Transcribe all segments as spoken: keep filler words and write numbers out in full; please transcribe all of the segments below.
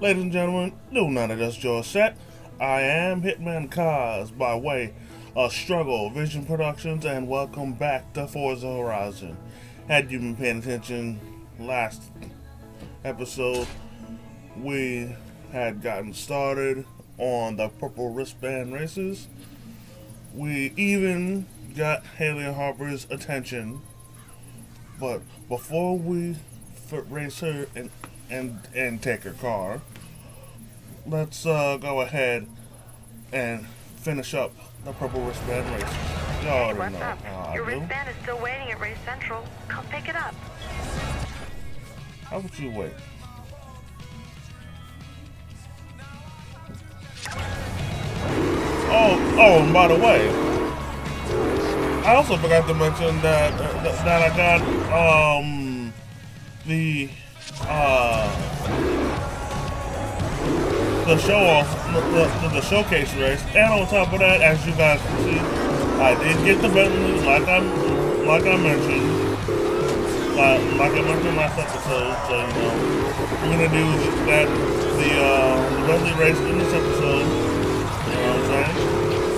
Ladies and gentlemen, do not adjust your set. I am Hitman Kaz by way of Struggle Vision Productions, and welcome back to Forza Horizon. Had you been paying attention last episode, we had gotten started on the purple wristband races. We even got Haley Harper's attention, but before we race her and and and take her car, let's uh, go ahead and finish up the purple wristband race. You Hey, already what's know up? how I Your do. wristband is still waiting at Race Central. Come pick it up. How would you wait? Oh, oh, and by the way, I also forgot to mention that uh, that I got um the uh the show off the, the, the showcase race, and on top of that, as you guys can see, I did get the Bentley like I like I mentioned, like, like I mentioned last episode. So you know, I'm gonna do that the uh the Bentley race in this episode. You know what I'm saying?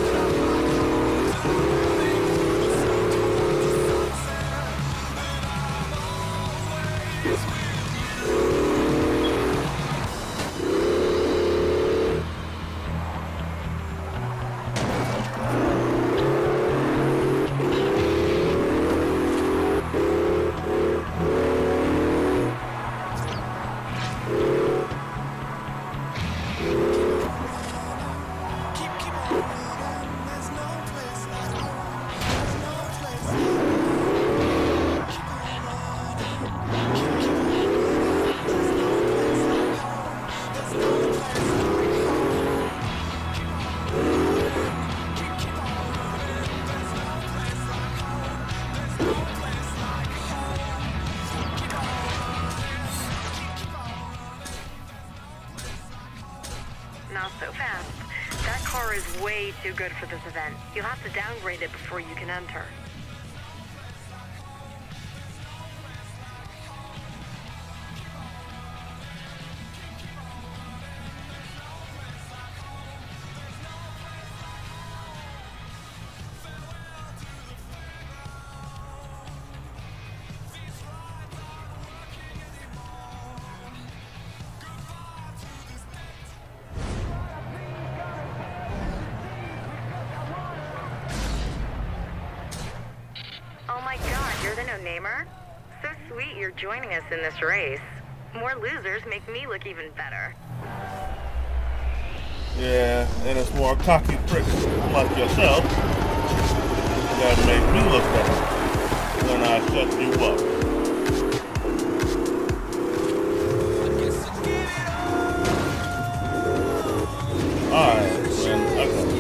Not so fast. That car is way too good for this event. You'll have to downgrade it before you can enter. Oh my god, you're the no-namer? So sweet you're joining us in this race. More losers make me look even better. Yeah, and it's more cocky pricks like yourself that make me look better when I shut you up. Alright, then, okay.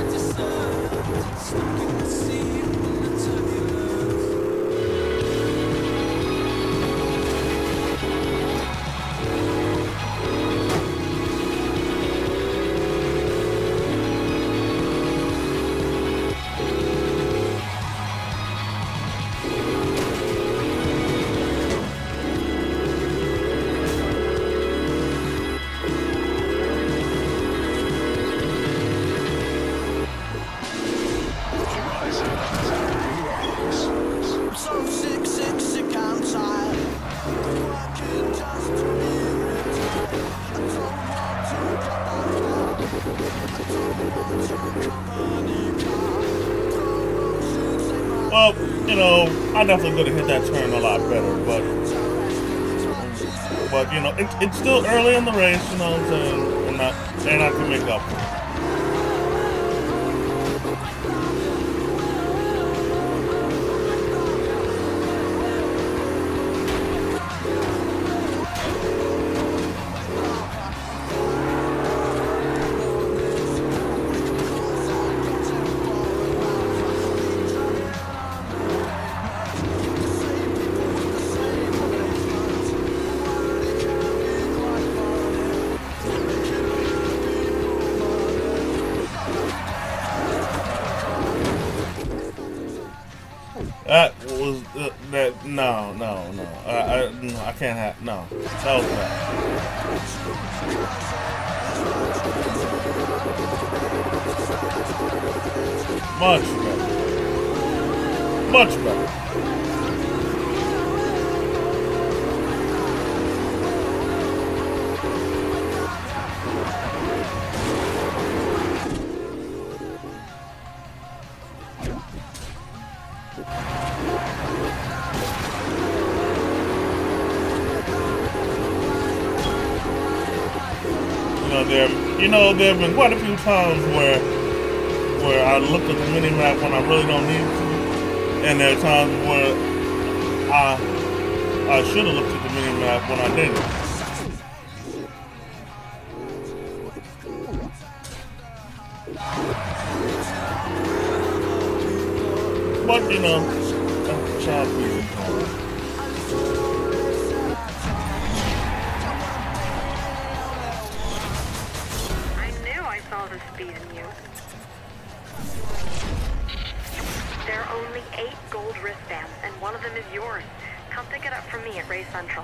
Well, you know, I definitely could have hit that turn a lot better, but, but you know, it, it's still early in the race, you know what I'm saying, and I, and I can make up for it. That was uh, that. No, no, no. I, I, no, I can't have, no. That was bad. Much better. Much better. There, you know, there have been quite a few times where where I look at the mini map when I really don't need to, and there are times where I I should have looked at the mini map when I didn't. But you know, that's child music. The speed in you. There are only eight gold wristbands, and one of them is yours. Come pick it up from me at Ray Central.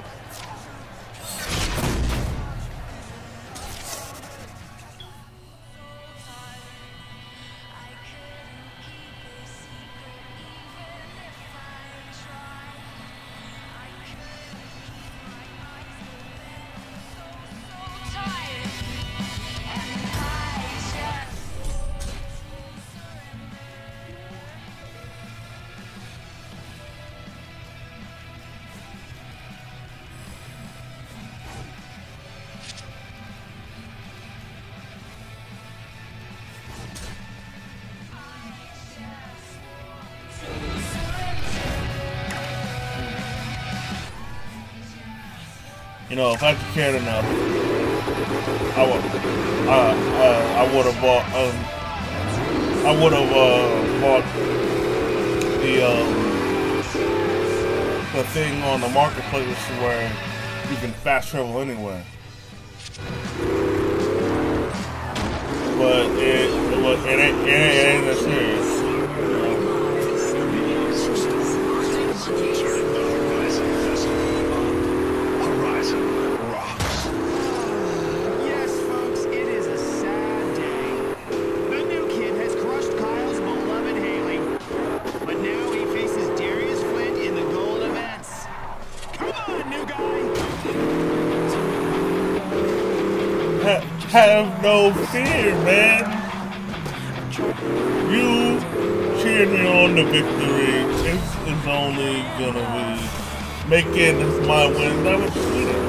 You know, if I cared enough, I would, uh, uh, I would have bought, um, I would have uh, bought the um, the thing on the marketplace where you can fast travel anywhere. But it, it was, it ain't, it ain't, it ain't that serious. Have no fear, man. You cheered me on the victory. It's, it's only gonna be making my win that much sweeter.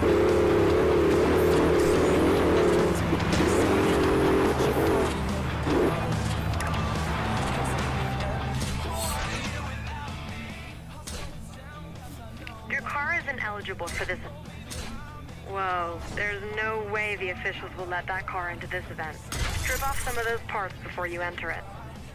Your car isn't eligible for this. Whoa, there's no way the officials will let that car into this event. Strip off some of those parts before you enter it.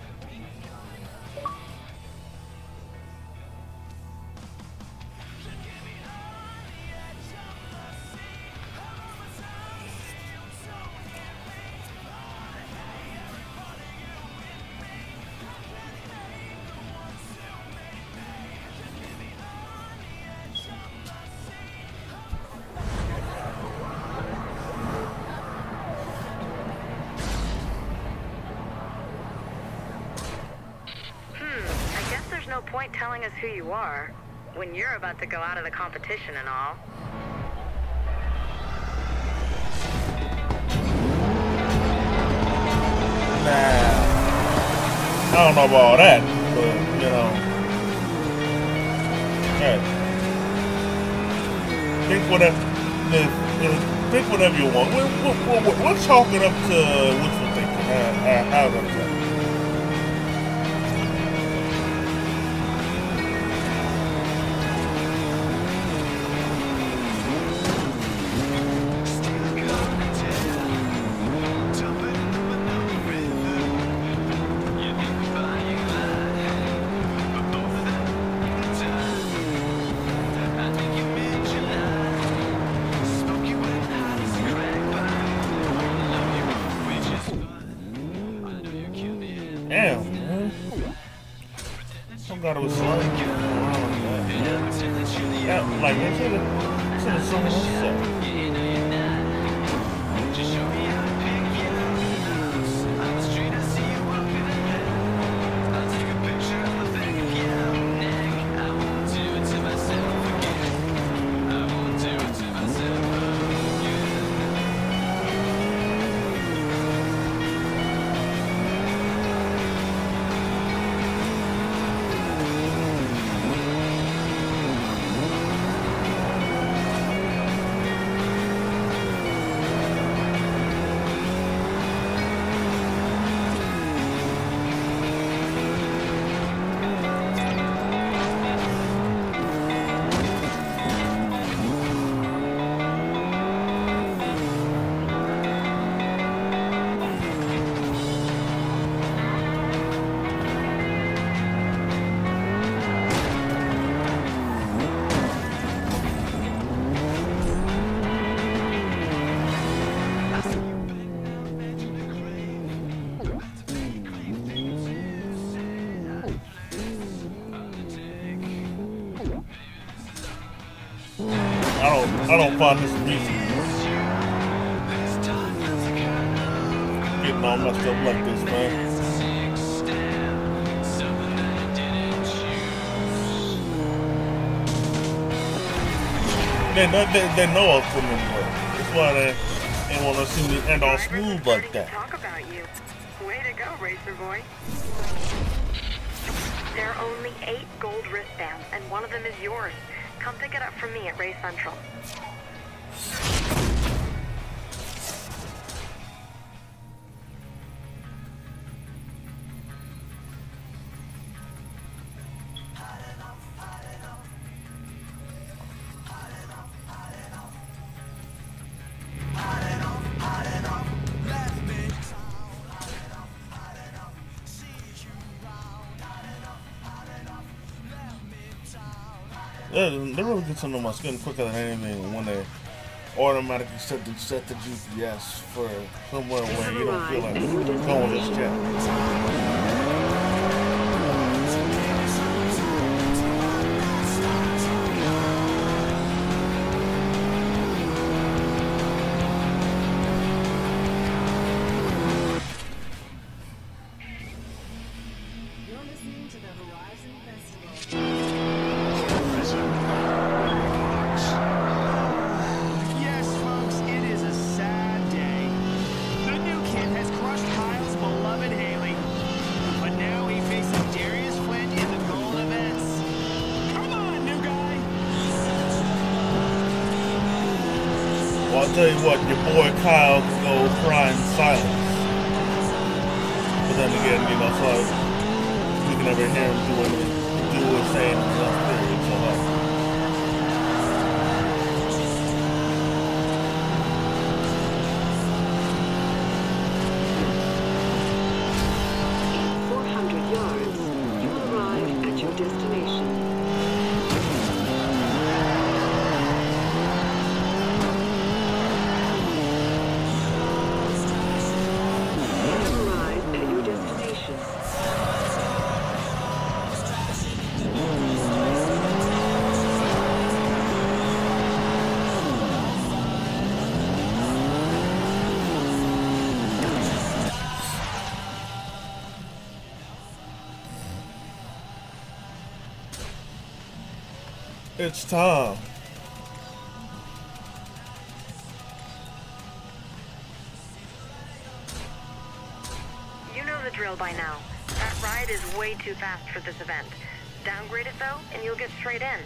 No point telling us who you are when you're about to go out of the competition and all. Nah, I don't know about all that, but you know, hey, think whatever, think whatever you want. We're, we're, we're, we're chalking up to wishful thinking. How, how, how about that? Damn, man. Some guy was like, yeah, like, So there's someone else there. I don't, I don't find this music getting all messed up like this, man. They know, they, they know I'm from anywhere. That's why they, they want to see me end all smooth like that. Talk about you. Way to go, Racer Boy. There are only eight gold wristbands, and one of them is yours. Come pick it up from me at Race Central. They really get under my skin quicker than anything when they automatically set the, set the G P S for somewhere where you don't feel like going just yet. Well, I'll tell you what, your boy Kyle can go cry in silence. But then again, you know, so we can never hear him do anything, do or say anything else, period. So, like, four hundred yards, you arrive at your destination. it's time. You know the drill by now. That ride is way too fast for this event. Downgrade it though, and you'll get straight in.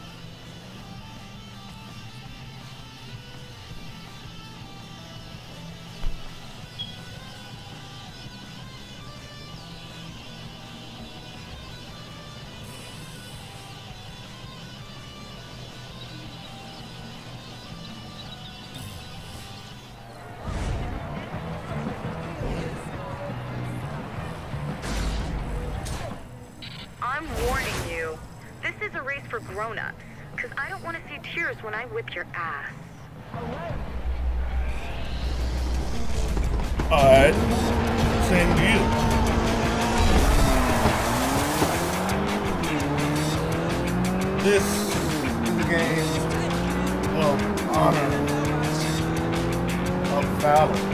I'm warning you. This is a race for grown-ups, because I don't want to see tears when I whip your ass. Alright. Same to you. This is the game of honor, of valor.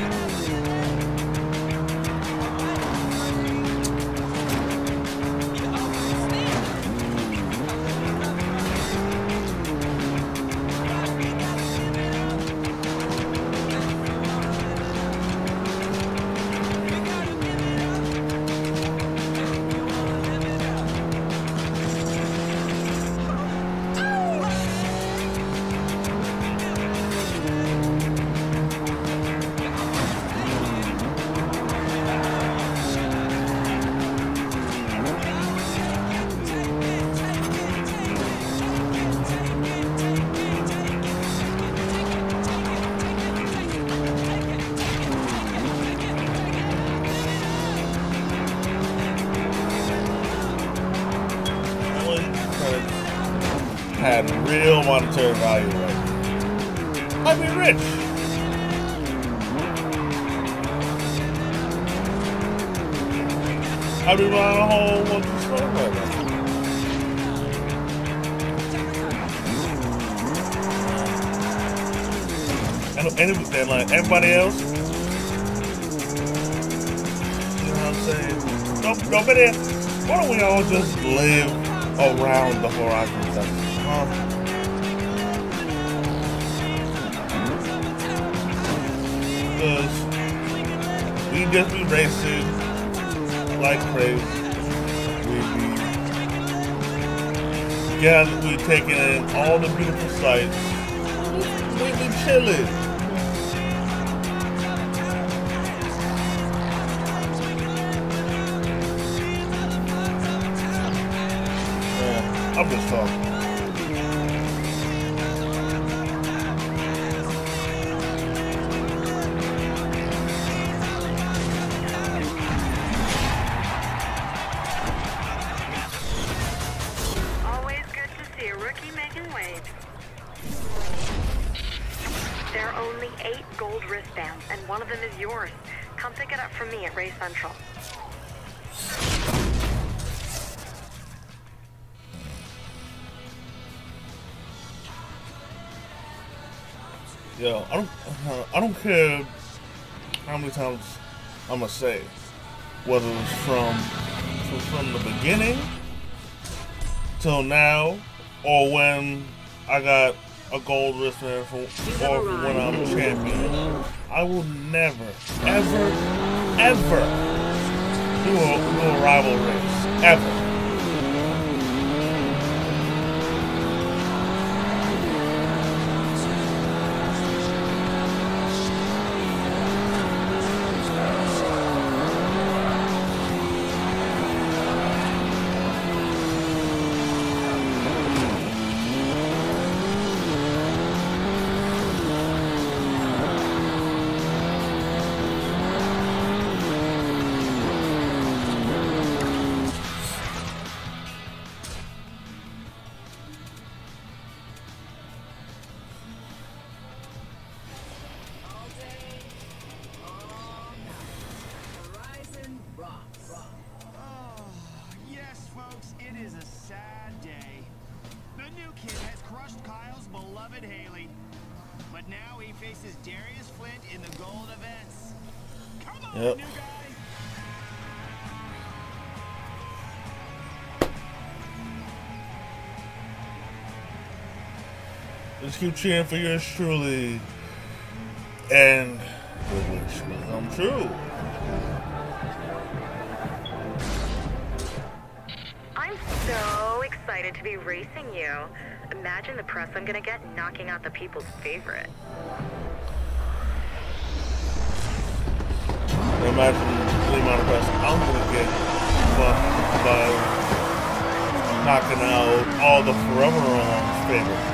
Had real monetary value right now. I'd be rich. I'd be buying a whole bunch of stuff right now. And, and, and like everybody else, you know what I'm saying? Don't, don't be there. Why don't we all just live around the horizon? Um, Cause we just be racing like crazy. We be yeah, we taking in all the beautiful sights. We be chilling. Yeah, I'm just talking. There are only eight gold wristbands, and one of them is yours. Come pick it up from me at Ray Central. Yo, I don't, uh, I don't care how many times I'm gonna say, whether it's from, from from the beginning till now, or when I got a gold wristband for, or for when I'm champion. I will never, ever, ever do a, do a rival race. Ever. Haley, but now he faces Darius Flint in the gold events. Come on, yep. New guy. Just keep cheering for yours truly, and the wish will come true. I'm so excited to be racing you. Imagine the press I'm gonna get knocking out the people's favorite. Imagine the amount of press I'm gonna get by, by knocking out all the Forever Run's favorite.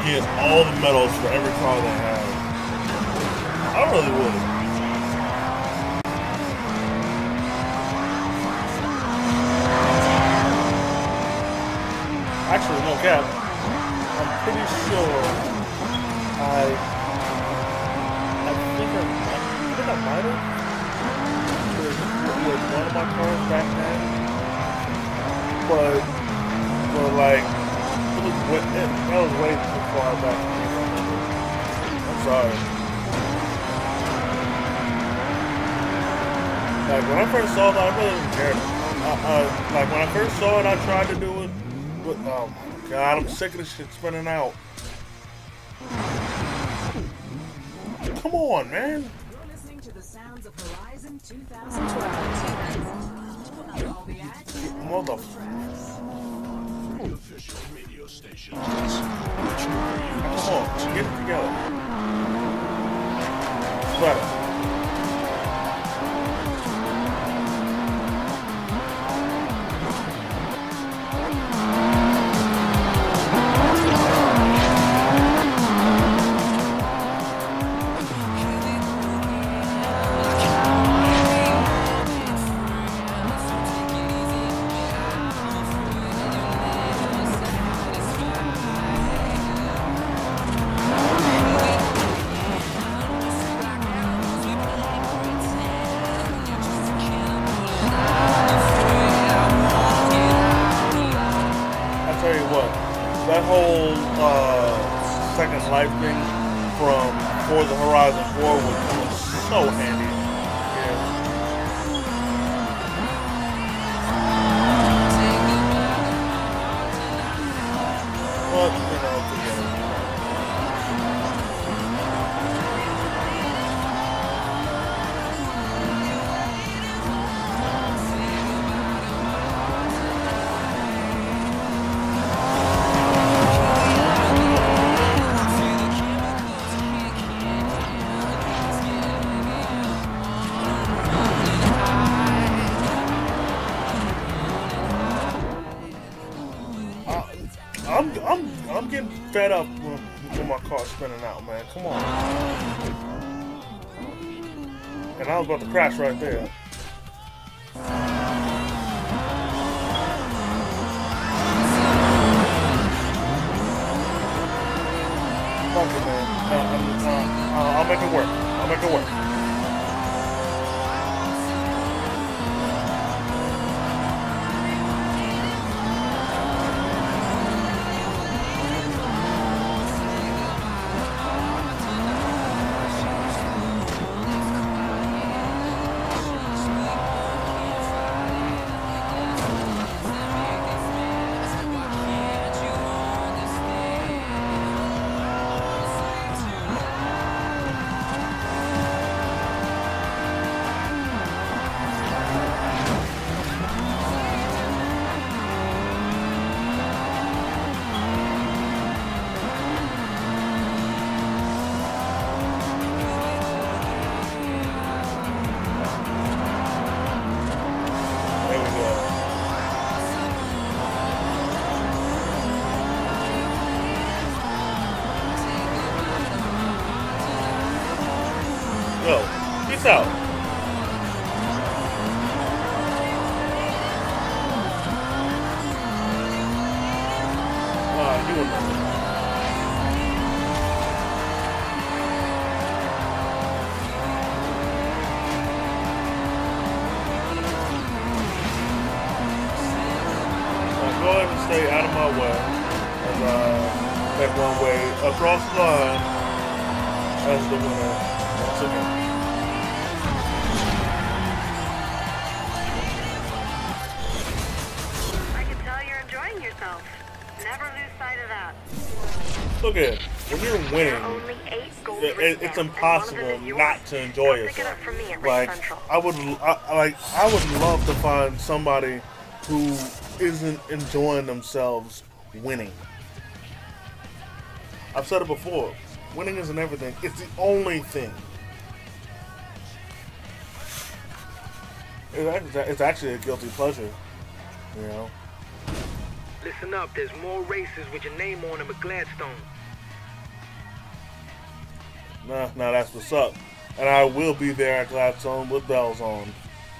get all the medals for every car they have. I really would. Actually, no cap. I'm pretty sure I. I think I, I think I might have with, with one of my cars back then, but but like it was way, it, that was way too far back. I'm sorry. Like when I first saw that, I really didn't care. I, I, like when I first saw it, I tried to do it. But, oh my god, I'm sick of this shit spinning out. Come on, man. You're listening to the sounds of Horizon two thousand twelve. Mother. Official radio stations. Come on, get it together. Better. That whole uh, Second Life thing from Forza Horizon four would come in so handy. Yeah. But, you know, forget it. I'm I'm I'm getting fed up with, with my car spinning out, man. Come on. And I was about to crash right there. Fuck it, man. Uh, uh, uh, I'll make it work. I'll make it work. Yo, peace out. Ah, you wouldn't know. Now go ahead and stay out of my way as I make one way across the line as the winner. Once again. I can tell you're enjoying yourself. Never lose sight of that. Look at it. When you're winning, There are only eight gold it, it, it's wristbands, and one of them impossible is yours. not to enjoy Go pick it up yourself. from me at Race Like Central. I would, I, like I would love to find somebody who isn't enjoying themselves winning. I've said it before. Winning isn't everything. It's the only thing. It's actually a guilty pleasure, you know. Listen up, there's more races with your name on them at Gladstone. Nah, nah, that's what's up. And I will be there at Gladstone with bells on.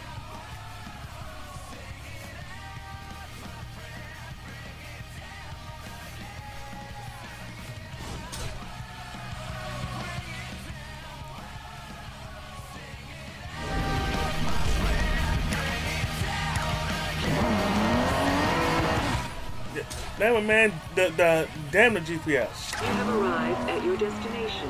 Damn it, man. The, the, damn the G P S. You have arrived at your destination.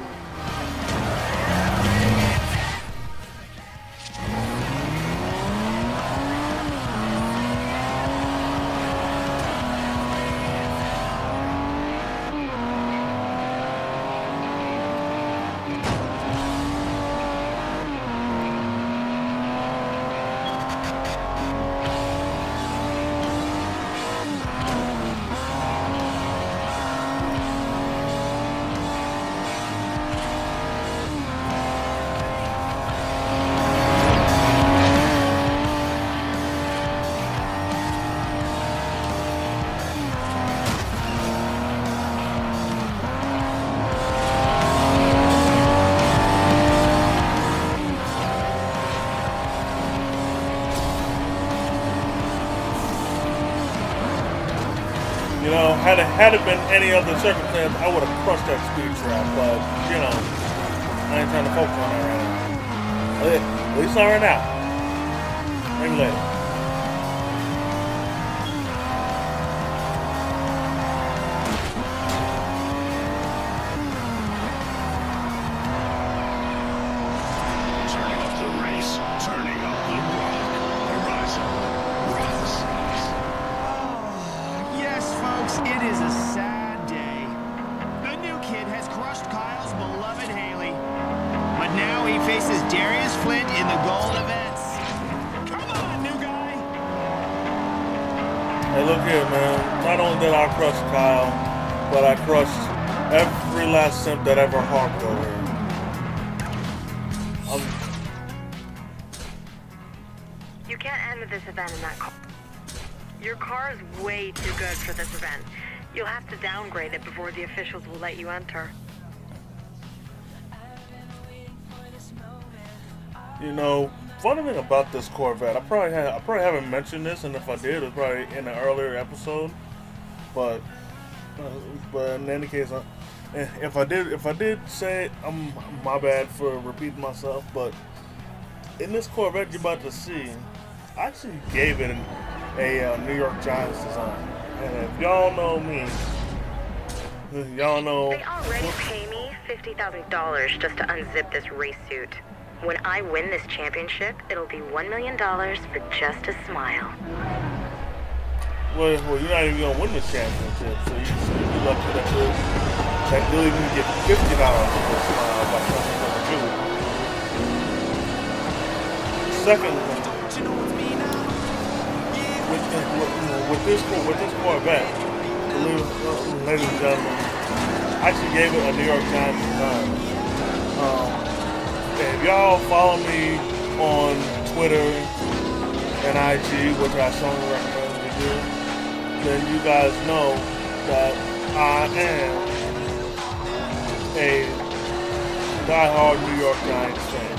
You know, had it, had it been any other circumstance, I would have crushed that speed trap, but, you know, I ain't trying to focus on that right now. At least- at least not right now. Maybe later. Turning up the race, turning up the rock. Horizon rocks. Yes, folks, it is a sad day. The new kid has crushed Kyle's beloved Haley. But now he faces Darius Flint in the gold events. Come on, new guy! Hey, look here, man. Not only did I crush Kyle, but I crushed every last simp that ever honked over here. Um, You can't enter this event in that car. Your car is way too good for this event. You'll have to downgrade it before the officials will let you enter. you know, funny thing about this Corvette, I probably had, I probably haven't mentioned this, and if I did, it was probably in an earlier episode. But, uh, but in any case, I, if I did, if I did say it, I'm my bad for repeating myself. But in this Corvette you're about to see, I actually gave it an, a uh, New York Giants design, and if y'all know me, y'all know. They already pay me fifty thousand dollars just to unzip this race suit. When I win this championship, it'll be one million dollars for just a smile. Well, well, you're not even gonna win this championship, so you should be lucky that you that you'll even get fifty dollars for a smile by coming number two. Secondly, with this, with, you know, with this, with this Corvette, ladies and gentlemen, I actually gave it a New York Giants design. Um, if y'all follow me on Twitter and I G, which I strongly recommend you do, then you guys know that I am a diehard New York Giants fan.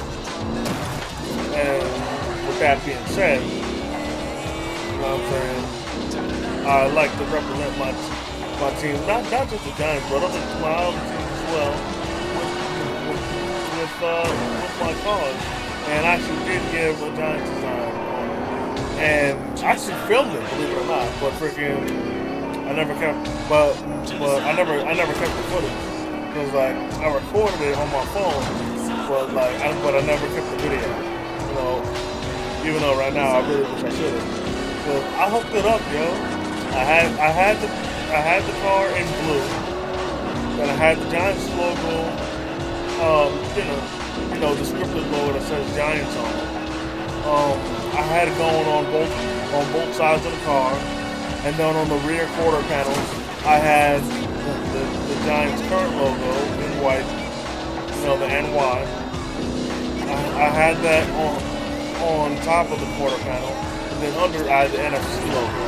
And with that being said, you know what I'm saying, I like to represent my my team, not not just the Giants, but other my other teams as well, with with, with, uh, with my cause. And I actually did give a Giants design on it, and I actually filmed it, believe it or not. But freaking, I never kept, but but I never I never kept the footage because like I recorded it on my phone, but like I, but I never kept the video. You know, even though right now I really wish I should have. Cause I hooked it up, yo. I had I had the I had the car in blue, and I had the Giants logo, um, you know, you know, the scripted logo that says Giants on it. Um, I had it going on both on both sides of the car, and then on the rear quarter panels, I had the, the, the Giants current logo in white, you know, the N Y. I, I had that on on top of the quarter panel, and then under I had the N F C logo.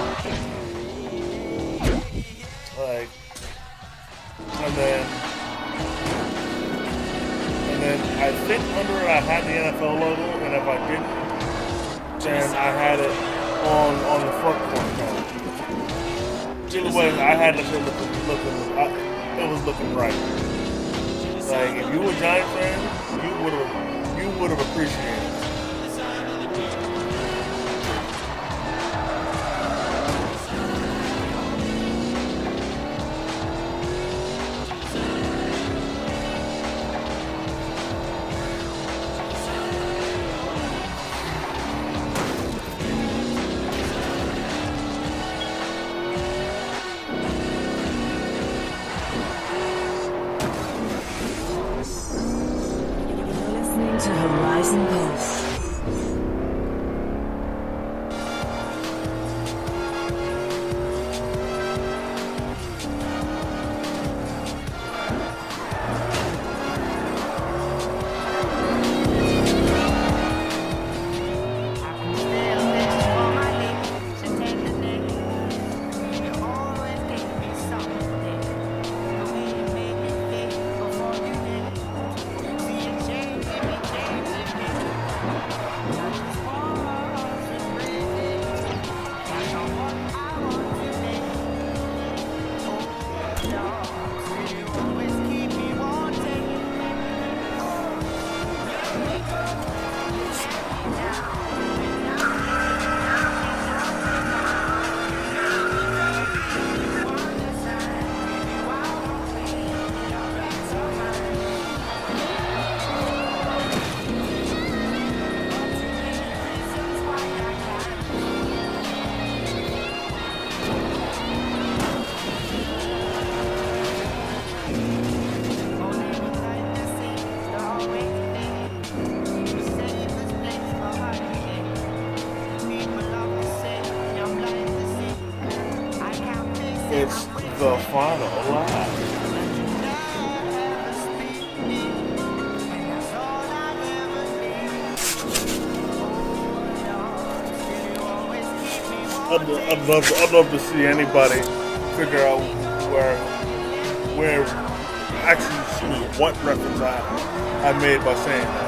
Like, and then, then I think under it I had the N F L logo, and if I didn't, then I had it on on the front corner. Either way, I had it looking, looking I, it was looking right. Like if you were a Giant fan, you would have you would have appreciated it. To Horizon Pulse. It's the final lap. I'd, I'd love to, I'd love to see anybody figure out where where actually excuse me, what reference I I made by saying that.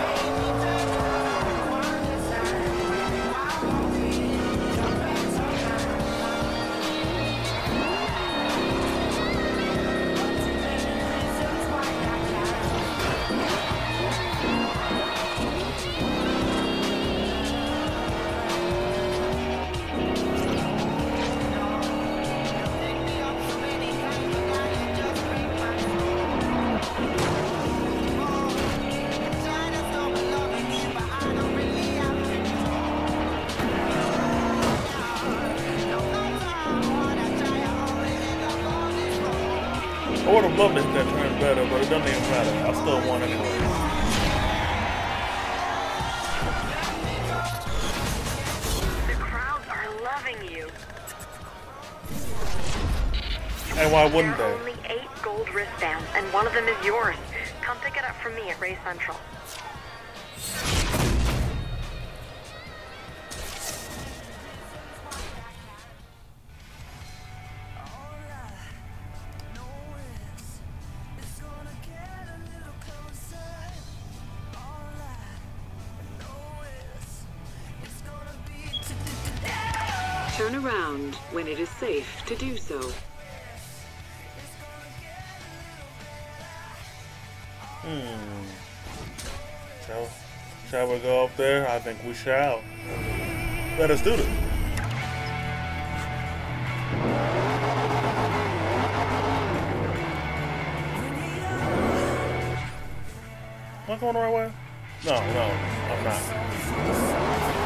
I would have loved to hit that turn better, but it doesn't even matter. I still won anyway. The crowds are loving you. And why wouldn't There are they? only eight gold wristbands, and one of them is yours. Come pick it up from me at Race Central. Turn around when it is safe to do so. Hmm. Shall, shall we go up there? I think we shall. Let us do this. Am I going the right way? No, no, I'm not.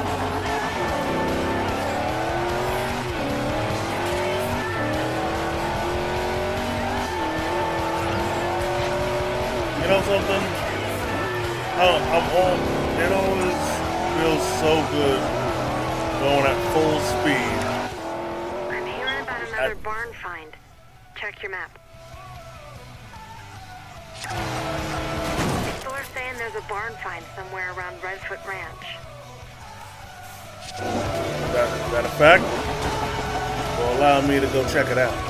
You know something? I, I'm on. It always feels so good going at full speed. I'm hearing about another I- barn find. Check your map. People are saying there's a barn find somewhere around Redfoot Ranch. That, that a fact? Will allow me to go check it out.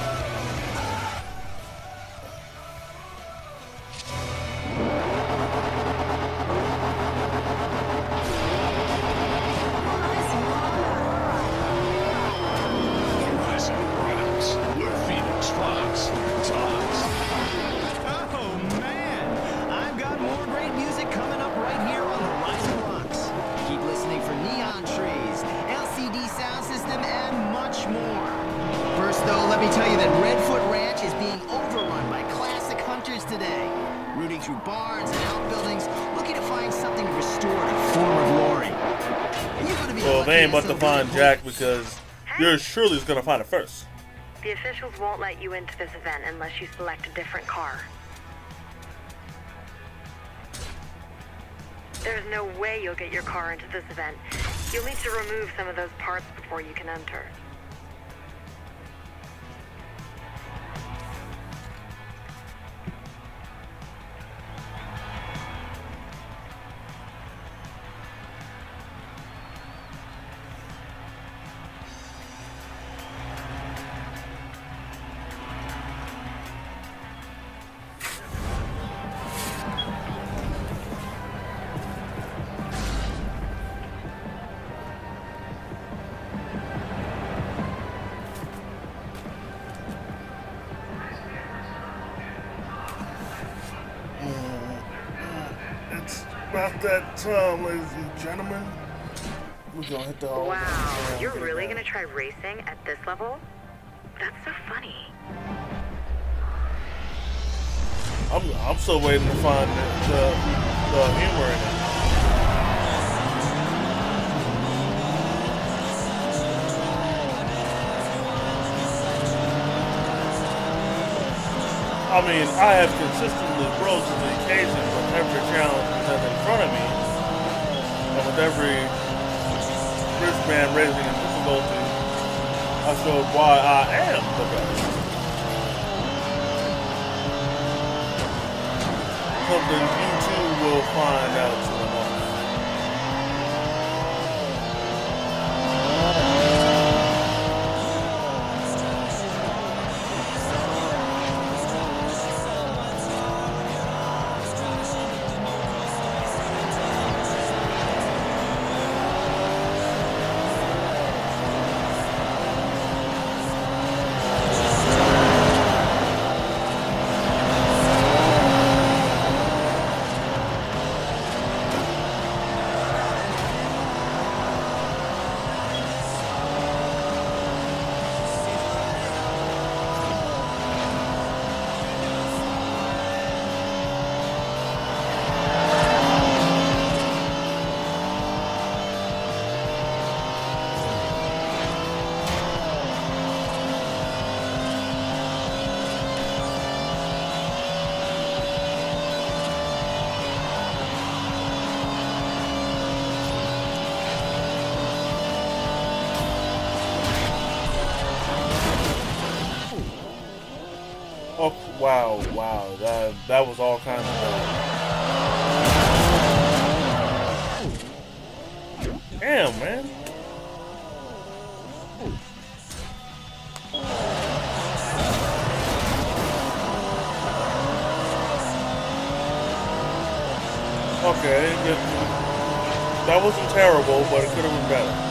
rooting through barns and outbuildings, looking to find something to restore to former glory. You gotta be Well, lucky they ain't this about to little find bit of Jack because yours truly is gonna find it first. The officials won't let you into this event unless you select a different car. There's no way you'll get your car into this event. You'll need to remove some of those parts before you can enter. About that time, ladies and gentlemen. We're gonna hit the whole Wow, you're really gonna try racing at this level? That's so funny. I'm I'm still waiting to find the the, the humor in it. I mean, I have consistently rose to the occasion with every challenge that's in front of me, and with every wristband raising in difficulty, I showed why I am the best. Something you too will find out soon enough. Oh, wow, wow, that that was all kinds of bad. Damn, man. Okay, that wasn't terrible, but it could have been better.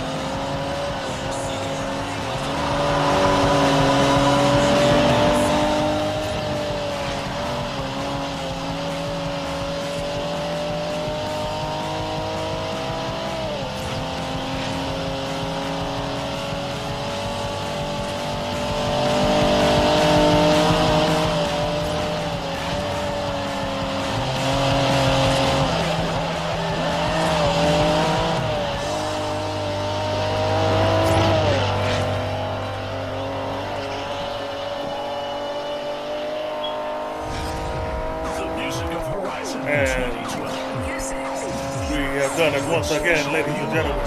And we have done it once again, ladies and gentlemen.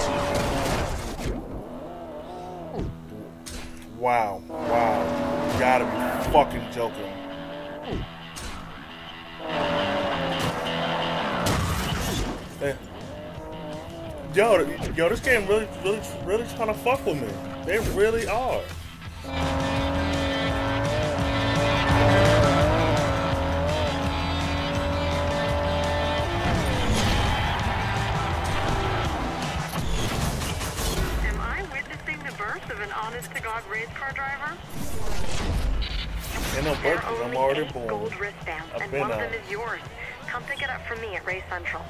Wow, wow. You gotta be fucking joking. Hey. Yo, yo, this game really, really, really trying to fuck with me. They really are. honest-to-God race car driver? Ain't no bird, because I'm already born. Gold wristbands, I've and been one of out. them is yours. Come pick it up from me at Race Central.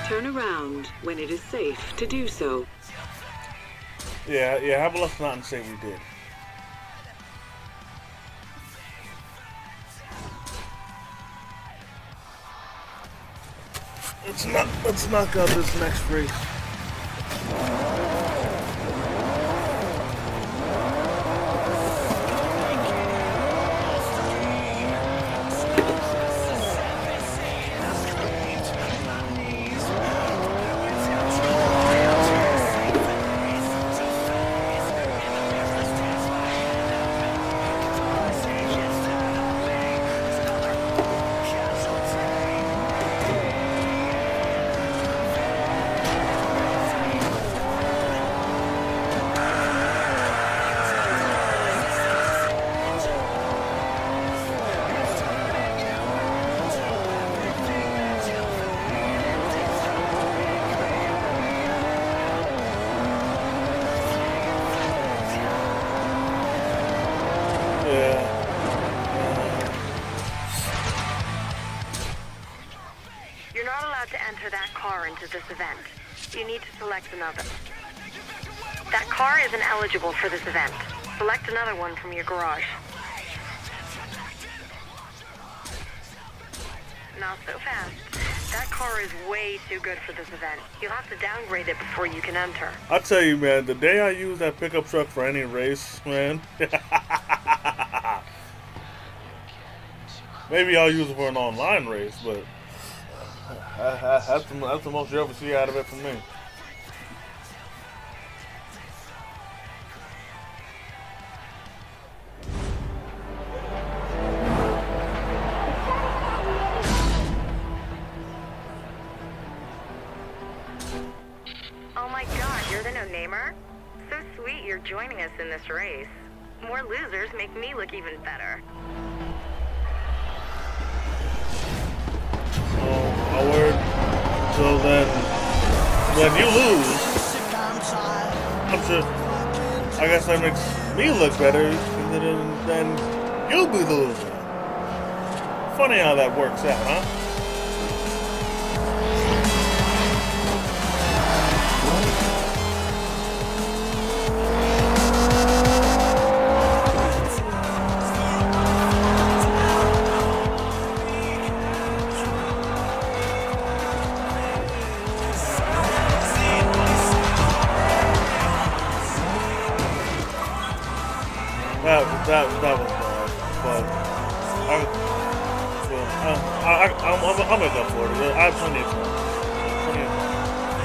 Turn around when it is safe to do so. Yeah, yeah, how about let's not say we did. Let's not, let's knock out this next race. This event. You need to select another. That car isn't eligible for this event. Select another one from your garage. Not so fast. That car is way too good for this event. You'll have to downgrade it before you can enter. I'll tell you, man, the day I use that pickup truck for any race, man, maybe I'll use it for an online race, but that's the, that's the most you ever see out of it from me. Oh my god, you're the no-namer? So sweet you're joining us in this race. More losers make me look even better. Oh, my word. So then, when you lose, I'm sure, I guess that makes me look better, then, then you'll be the loser. Funny how that works out, huh? That, that, that was bad, but I, well, I, I, I, I'm, I'm, I'm make up for it. I have plenty of time. Plenty of time.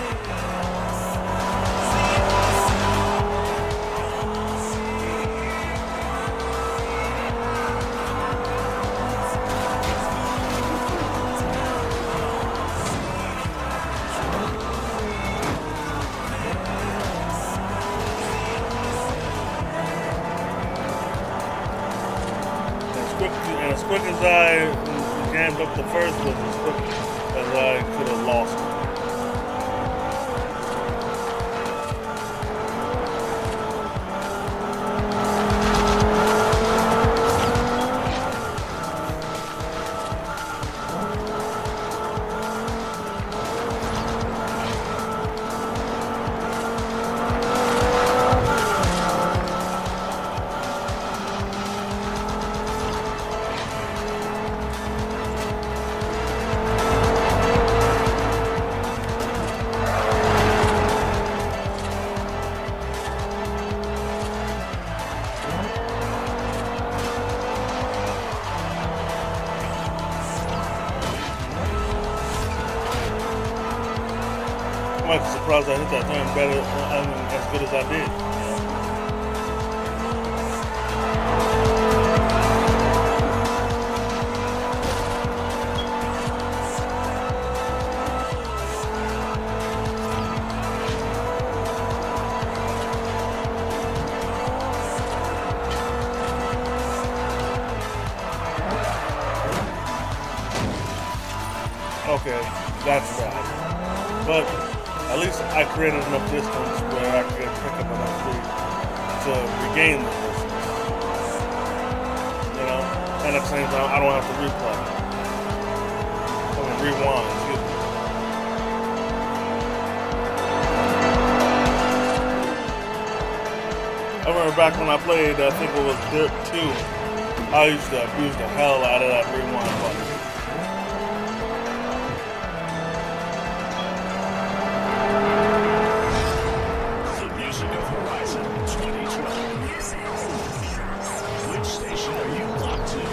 And as quick as I jammed up the first was as quick as I could have lost it. I'm actually surprised I hit that turn better, I mean, as good as I did. Okay, that's bad. But at least I created enough distance where I could pick up enough speed to regain the distance. You know? And at the same time, I don't have to replay. I mean, rewind, excuse me. remember back when I played, I think it was Dirt two, I used to abuse the hell out of that rewind button. The music of Horizon twenty twelve. Which station are you locked to?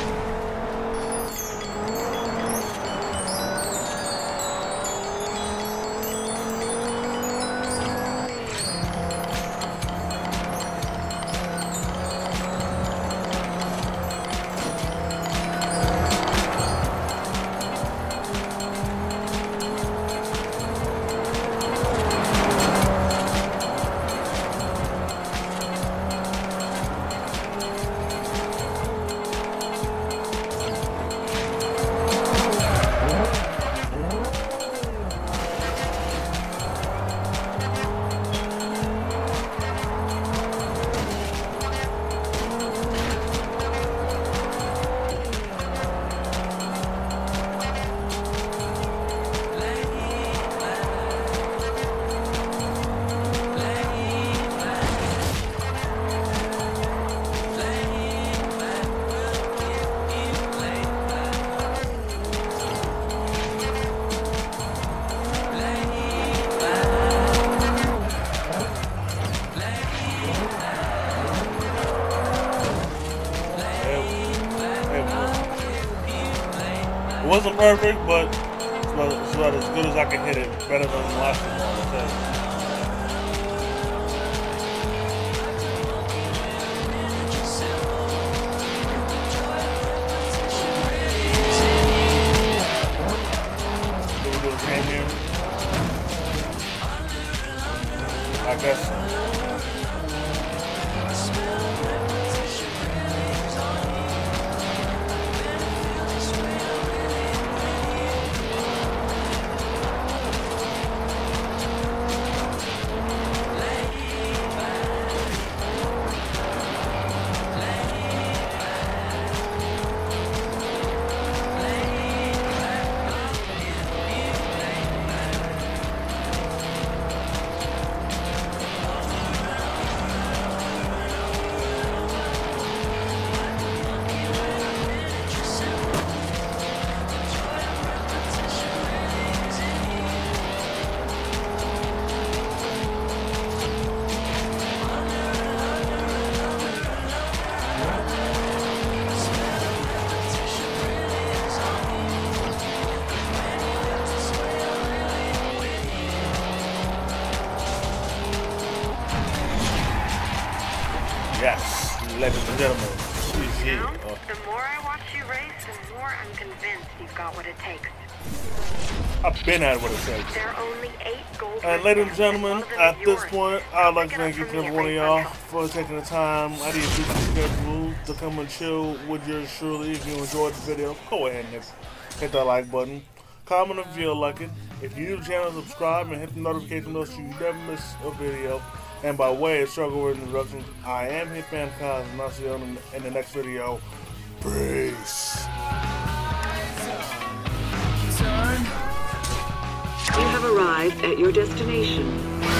It wasn't perfect, but it's about, it's about as good as I can hit it. Better than the last one, I would say. Did we do a game here? I guess so. Yes, ladies and gentlemen. Now, the more I watch you race, the more I'm convinced you've got what it takes. I've been at what it takes. There are only eight gold. And ladies and gentlemen, at this point, I'd like to thank each and every one of y'all for taking the time out of your busy schedule to come and chill with yours truly. If you enjoyed the video, go ahead and hit, hit that like button. Comment if you like it. If you're new to the channel, subscribe and hit the notification bell so you never miss a video. And by way of struggle with introductions, I am Hitman Kaz, and I'll see you in the, in the next video. Peace. You have arrived at your destination.